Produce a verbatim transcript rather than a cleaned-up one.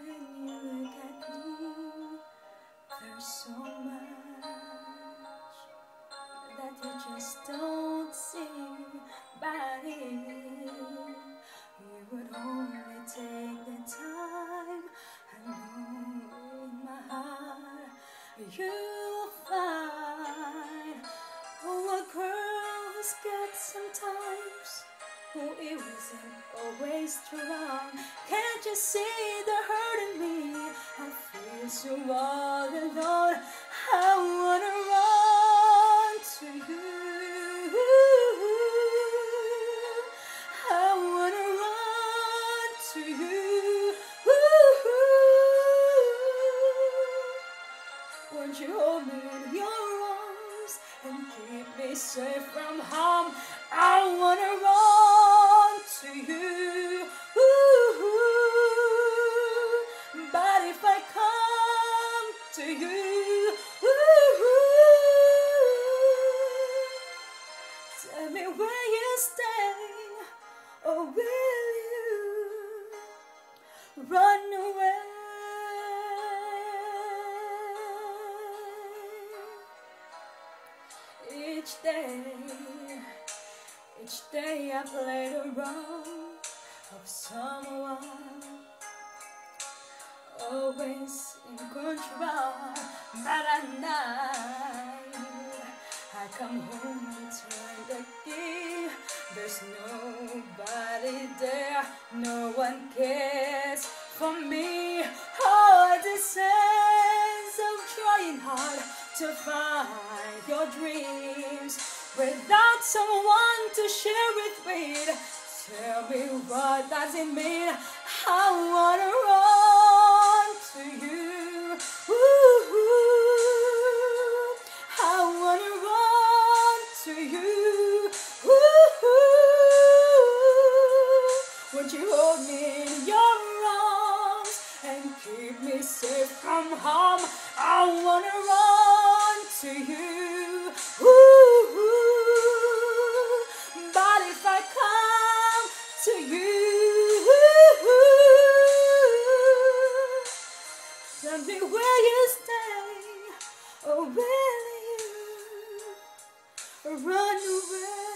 when you look at me, there's so much that you just don't see. But if you would only take the time and know in my heart, you'll find oh, a girl is good sometimes. Oh, it wasn't always strong. Can't you see the hurt in me? I feel so all alone. I wanna run to you. I wanna run to you. Won't you hold me in your arms and keep me safe from harm? I wanna run to you, but if I come to you, tell me where you stay, or will you run away? Each day, each day I play the role of someone always in control. But at night I come home and turn the key. There's nobody there, no one cares for me. Oh, the sense of trying hard to find your dreams without someone to share it with. Tell me, what does it mean? I wanna run to you. Ooh, I wanna run to you. Ooh, won't you hold me in your arms and keep me safe from harm? I wanna run to you. Ooh, but if I come to you, tell me where you stay, or will you run away?